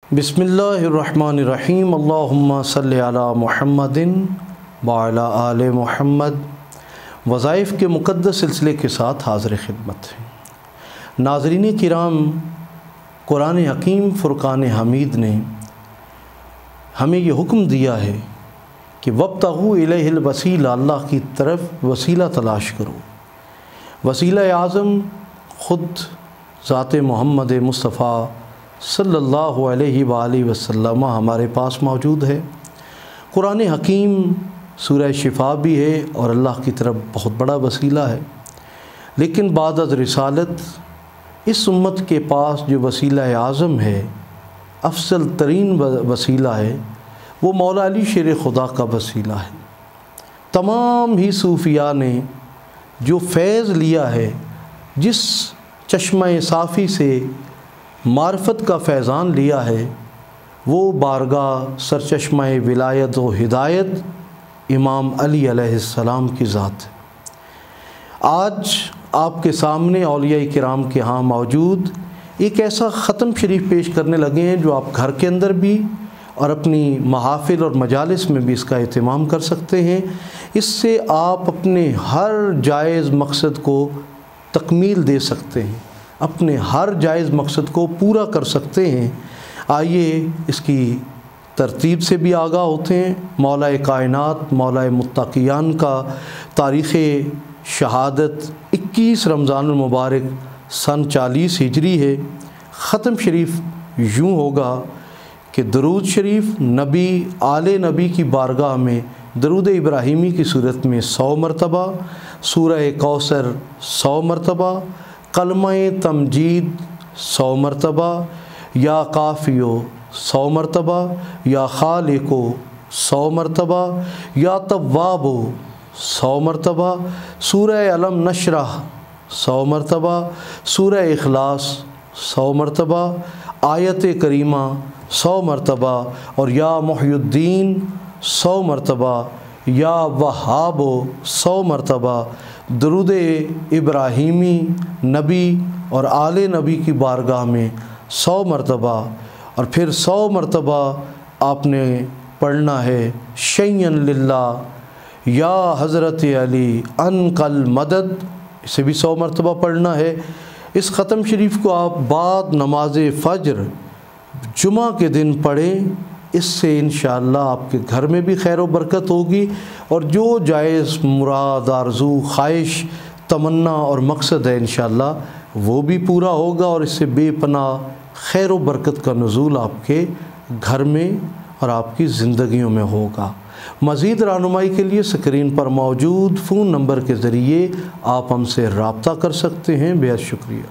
बिस्मिल्लाहिर्रहमानिर्रहीम। अल्लाहुम्मा सल्लि अला मुहम्मदिन व अला आले मुहम्मद। वज़ाइफ़ के मुक़द्दस सिलसिले के साथ हाज़िर खिदमत हैं। नाज़रीन किराम, कुरान हकीम फ़ुरक़ान हमीद ने हमें ये हुक्म दिया है कि वब्तगू इलैहिल वसीला, अल्लाह की तरफ वसीला तलाश करो। वसीला आज़म ख़ुद ज़ात मोहम्मद मुस्तफ़ा सल्लल्लाहु अलैहि वसल्लम हमारे पास मौजूद है। कुरान हकीम सूरह शिफा भी है और अल्लाह की तरफ बहुत बड़ा वसीला है। लेकिन बाद अज़ रिसालत इस उम्मत के पास जो वसीला आज़म है, अफसल तरीन वसीला है, वो मौला अली शेर खुदा का वसीला है। तमाम ही सूफिया ने जो फैज़ लिया है, जिस चश्मा साफ़ी से मार्फत का फैज़ान लिया है, वो बारगाह सरचश्मा विलायत व हिदायत इमाम अली अलैहिस्सलाम की ज़ात है। आज आपके सामने औलिया किराम के यहाँ मौजूद एक ऐसा ख़त्म शरीफ पेश करने लगे हैं जो आप घर के अंदर भी और अपनी महाफ़िल और मजालिस में भी इसका एहतमाम कर सकते हैं। इससे आप अपने हर जायज़ मकसद को तकमील दे सकते हैं, अपने हर जायज़ मकसद को पूरा कर सकते हैं। आइए इसकी तरतीब से भी आगाह होते हैं। मौला कायनात, मौला मुत्तक़ियान का तारीख़ शहादत 21 रमज़ानुल मुबारक सन 40 हिजरी है। ख़त्म शरीफ यूँ होगा कि दरूद शरीफ नबी आले नबी की बारगाह में दरूद इब्राहीमी की सूरत में 100 मरतबा, सूरह कौसर 100 मरतबा, कलमा-ए तमजीद 100 मरतबा, या काफ़ियो 100 मरतबा, या खालिको 100 मरतबा, या तव्वाबो 100 मरतबा, सूरह अलम नशरह 100 मरतबा, सूरह इखलास 100 मरतबा, आयत करीमा 100 मरतबा, और या मुहय्युद्दीन 100 मरतबा, या वहाबो 100 मरतबा, दरूद इब्राहीमी नबी और आले नबी की बारगाह में 100 मरतबा, और फिर 100 मरतबा आपने पढ़ना है शय्यन लिल्लाह या हज़रत अली अनकल मदद, इसे भी 100 मरतबा पढ़ना है। इस ख़त्म शरीफ को आप बाद नमाज फ़ज्र जुमा के दिन पढ़ें। इससे इंशाअल्लाह आपके घर में भी खैर व बरकत होगी, और जो जायज़ मुराद, आरज़ू, ख्वाहिश, तमन्ना और मकसद है इंशाअल्लाह वो भी पूरा होगा, और इससे बेपनाह खैर व बरकत का नुज़ूल आपके घर में और आपकी ज़िंदगियों में होगा। मज़ीद रहनुमाई के लिए स्क्रीन पर मौजूद फ़ोन नंबर के ज़रिए आप हमसे रब्ता कर सकते हैं। बेहद शुक्रिया।